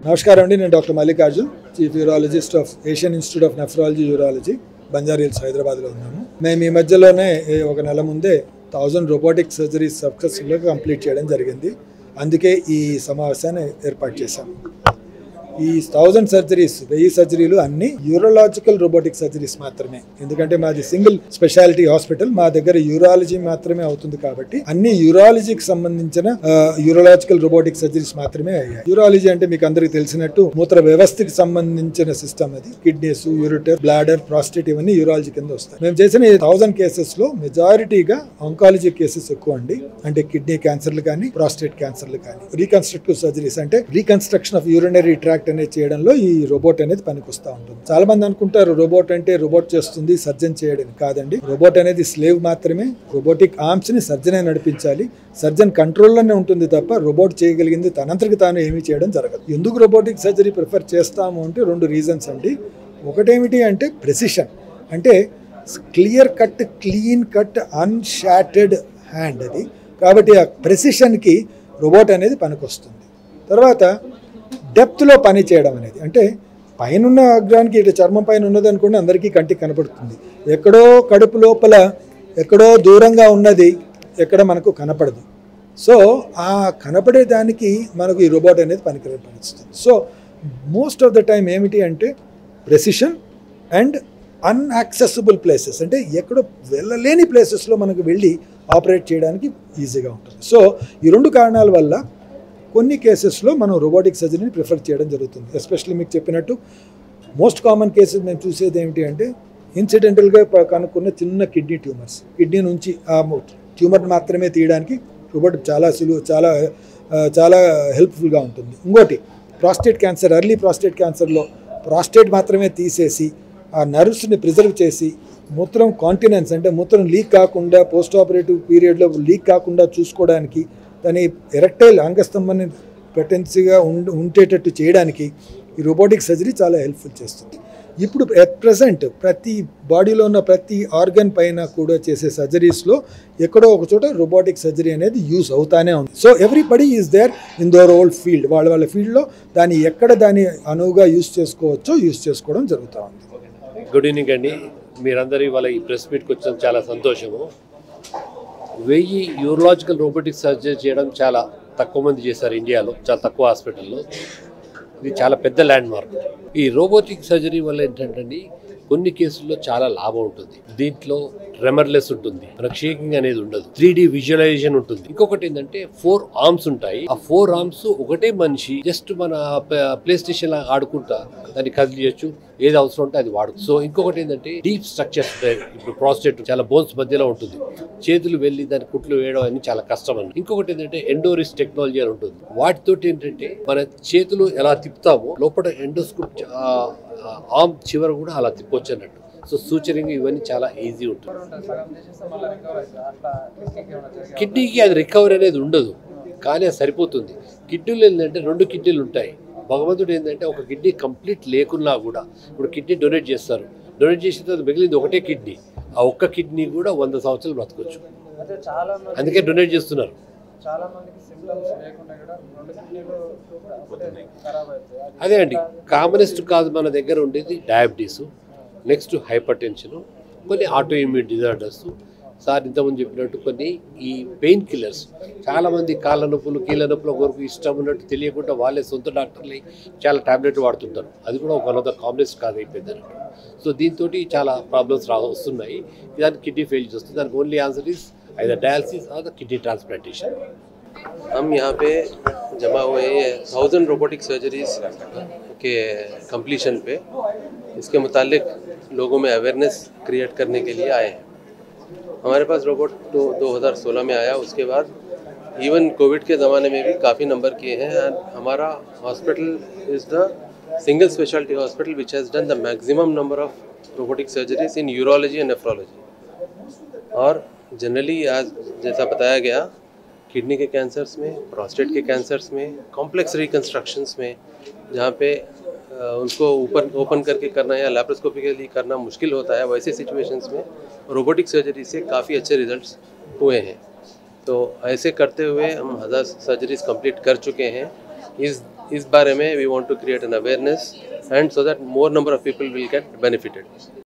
నమస్కారం అండి. నేను doctor Mallikarjun, chief urologist of Asian institute of nephrology urology, Banjara hills, హైదరాబాద్లో ఉన్నాము. మేము ఈ మధ్యలోనే ఒక నెల ముందే 1000 రోబోటిక్ సర్జరీస్ సక్సెస్ఫుల్గా కంప్లీట్ చేయడం జరిగింది. అందుకే ఈ సమావేశాన్ని ఏర్పాటు చేశాము. ఈ 1000 సర్జరీస్, 1000 సర్జరీలు అన్ని యూరోలాజికల్ రోబోటిక్ సర్జరీస్ మాత్రమే. ఎందుకంటే మాది సింగిల్ స్పెషాలిటీ హాస్పిటల్, మా దగ్గర యూరాలజీ మాత్రమే అవుతుంది కాబట్టి అన్ని యూరాలజీకి సంబంధించిన యూరోలాజికల్ రోబోటిక్ సర్జరీస్ మాత్రమే అయ్యాయి. యూరాలజీ అంటే మీకు అందరికీ తెలిసినట్టు మూత్ర వ్యవస్థకి సంబంధించిన సిస్టమ్. అది కిడ్నీస్, యూరిటర్, బ్లాడర్, ప్రాస్టేట్ ఇవన్నీ యూరాలజీ కింద వస్తాయి. మేము చేసిన 1000 కేసెస్ లో మెజారిటీగా ఆంకాలజీ కేసెస్ ఎక్కువ అండి. అంటే కిడ్నీ క్యాన్సర్లు కానీ, ప్రాస్టేట్ క్యాన్సర్లు కానీ. రీకన్స్ట్రక్టివ్ సర్జరీస్ అంటే రీకన్స్ట్రక్షన్ ఆఫ్ యూరినరీ ట్రాక్ట్ అనేది చేయడంలో ఈ రోబోట్ అనేది పనికొస్తా ఉంటుంది. చాలా మంది అనుకుంటారు రోబోట్ అంటే రోబోట్ చేస్తుంది, సర్జన్ చేయడం. కాదండి, రోబోట్ అనేది స్లేవ్ మాత్రమే. రోబోటిక్ ఆర్మ్స్ ని సర్జనే నడిపించాలి. సర్జన్ కంట్రోల్లోనే ఉంటుంది తప్ప రోబోట్ చేయగలిగింది తనంతరికి తాను ఏమీ చేయడం జరగదు. ఎందుకు రోబోటిక్ సర్జరీ ప్రిఫర్ చేస్తాము అంటే 2 రీజన్స్ అండి. ఒకటేమిటి అంటే ప్రెసిషన్, అంటే clear cut, clean cut, unshattered hand అది. కాబట్టి ఆ ప్రెసిషన్కి రోబోట్ అనేది పనికొస్తుంది. తర్వాత డెప్త్లో పని చేయడం అనేది, అంటే పైన అగ్రానికి ఇట్లా చర్మం పైన ఉన్నది అనుకోండి, అందరికీ కంటికి కనపడుతుంది. ఎక్కడో కడుపు లోపల ఎక్కడో దూరంగా ఉన్నది ఎక్కడ మనకు కనపడదు. సో ఆ కనపడేదానికి మనకు ఈ రోబోట్ అనేది పనికొస్తుంది. So most of the time ఏమిటి అంటే ప్రెసిషన్ అండ్ అన్యాక్సెసిబుల్ ప్లేసెస్, అంటే ఎక్కడో వెళ్ళలేని ప్లేసెస్లో మనకు వెళ్ళి ఆపరేట్ చేయడానికి ఈజీగా ఉంటుంది. సో ఈ 2 కారణాల వల్ల కొన్ని కేసెస్లో మనం రోబోటిక్ సర్జరీని ప్రిఫర్ చేయడం జరుగుతుంది. ఎస్పెషల్లీ మీకు చెప్పినట్టు మోస్ట్ కామన్ కేసెస్ మేము చూసేది ఏమిటి అంటే ఇన్సిడెంటల్గా కనుక్కున్న చిన్న కిడ్నీ ట్యూమర్స్. కిడ్నీ నుంచి ఆ ట్యూమర్ మాత్రమే తీయడానికి రోబోట్ చాలా సులువు, చాలా హెల్ప్ఫుల్గా ఉంటుంది. ఇంకోటి ప్రాస్టేట్ క్యాన్సర్, ఎర్లీ ప్రాస్టేట్ క్యాన్సర్లో ప్రాస్టేట్ మాత్రమే తీసేసి ఆ నర్వ్స్ని ప్రిజర్వ్ చేసి మూత్రం కాంటినెన్స్, అంటే మూత్రం లీక్ కాకుండా పోస్ట్ ఆపరేటివ్ పీరియడ్లో లీక్ కాకుండా చూసుకోవడానికి, దాని ఎరెక్టైల్ అంగస్తంభాన్ని పెటెన్సీగా ఉండేటట్టు చేయడానికి ఈ రోబోటిక్ సర్జరీ చాలా హెల్ప్ఫుల్ చేస్తుంది. ఇప్పుడు ఎట్ ప్రెసెంట్ ప్రతి బాడీలో ఉన్న ప్రతి ఆర్గన్ పైన కూడా చేసే సర్జరీస్లో ఎక్కడో ఒక చోట రోబోటిక్ సర్జరీ అనేది యూస్ అవుతానే ఉంది. So everybody is there in their old field. వాళ్ళ ఫీల్డ్లో దాన్ని ఎక్కడ దాన్ని అనువుగా యూస్ చేసుకోవచ్చో యూస్ చేసుకోవడం జరుగుతూ ఉంది. గుడ్ ఈవినింగ్ అండి. మీరందరూ ఇవాళ ఈ ప్రెస్ మీట్కి వచ్చిన చాలా సంతోషము. 1000 యూరలాజికల్ రోబోటిక్ సర్జరీ చేయడం చాలా తక్కువ మంది చేశారు ఇండియాలో, చాలా తక్కువ హాస్పిటల్లో. ఇది చాలా పెద్ద ల్యాండ్ మార్క్. ఈ రోబోటిక్ సర్జరీ వల్ల ఏంటంటే కొన్ని కేసుల్లో చాలా లాభం ఉంటుంది. దీంట్లో ట్రెమర్లెస్ ఉంటుంది, మనకు షేకింగ్ అనేది ఉండదు, 3D విజువలైజేషన్ ఉంటుంది. ఇంకొకటి ఏంటంటే 4 ఆర్మ్స్ ఉంటాయి. ఆ 4 ఆర్మ్స్ ఒకటే మనిషి జస్ట్ మన ప్లే స్టేషన్ లా ఆడుకుంటా దాన్ని కదిలియచ్చు, ఏది అవసరం ఉంటే అది వాడు. సో ఇంకొకటి ఏంటంటే డీప్ స్ట్రక్చర్స్ ఉంటాయి. ఇప్పుడు ప్రాస్టేట్ చాలా బోన్స్ మధ్యలో ఉంటుంది, చేతులు వెళ్ళి దాని కుట్లు వేయడం అని చాలా కష్టం అని. ఇంకొకటి ఏంటంటే ఎండోరిస్ టెక్నాలజీ అని ఉంటుంది. వాటితోటి ఏంటంటే మన చేతులు ఎలా తిప్పుతామో లోపల ఎండోస్కోప్ ఆర్మ్ చివర కూడా అలా తిప్పొచ్చు అన్నట్టు. సో సూచరింగ్ ఇవన్నీ చాలా ఈజీ ఉంటుంది. కిడ్నీకి అది రికవరీ అనేది ఉండదు, కానీ అది సరిపోతుంది. కిడ్నీలు ఏంటంటే 2 కిడ్నీలు ఉంటాయి. భగవంతుడు ఏంటంటే ఒక కిడ్నీ కంప్లీట్ లేకున్నా కూడా ఇప్పుడు కిడ్నీ డొనేట్ చేస్తారు. డొనేట్ చేసిన తర్వాత మిగిలింది ఒకటే కిడ్నీ. ఆ ఒక్క కిడ్నీ కూడా 100 సంవత్సరాలు బ్రతకొచ్చు. అందుకే డొనేట్ చేస్తున్నారు. అదే అండి, కామనెస్ట్ కాజ్ మన దగ్గర ఉండేది డయాబెటీసు, నెక్స్ట్ హైపర్ టెన్షన్, కొన్ని ఆటో ఇమ్యూన్ డిజార్డర్స్. సార్ ఇంతకుముందు చెప్పినట్టు కొన్ని ఈ పెయిన్ కిల్లర్స్. చాలామంది కాళ్ళ నొప్పులు, కీళ్ళ నొప్పుల కొరకు ఇష్టం ఉన్నట్టు తెలియకుండా వాళ్ళే సొంత డాక్టర్లు చాలా టాబ్లెట్ వాడుతుంటారు. అది కూడా ఒక వన్ కామనెస్ట్ కాజ్ అయిపోయింది అన్నట్టు. సో దీంతో చాలా ప్రాబ్లమ్స్ వస్తున్నాయి. దానికి కిడ్నీ ఫెయిల్ వస్తుంది. దానికి only answer is either dialysis or the kidney transplantation. हम यहाँ पे जमा हुए हैं 1000 रोबोटिक सर्जरीज के कंप्लीशन पे। इसके मुतालिक लोगों में अवेयरनेस क्रिएट करने के लिए आए हैं। हमारे पास रोबोट तो 2016 में आया, उसके बाद इवन कोविड के ज़माने में भी काफ़ी नंबर किए हैं। एंड हमारा hospital is the single specialty hospital which has done the maximum number of robotic surgeries in urology and nephrology. और जनरली आज जैसा बताया गया, किडनी के कैंसर्स में, प्रोस्टेट के कैंसर्स में, कॉम्प्लेक्स रिकन्स्ट्रक्शंस में, जहाँ पे उनको ओपन करके करना या लैप्रोस्कोपिकली करना मुश्किल होता है, वैसे सिचुएशंस में रोबोटिक सर्जरी से काफ़ी अच्छे रिजल्ट्स हुए हैं। तो ऐसे करते हुए हम 1000 सर्जरीज कंप्लीट कर चुके हैं। इस इस बारे में we want to create an awareness and so that more number of people will get benefited.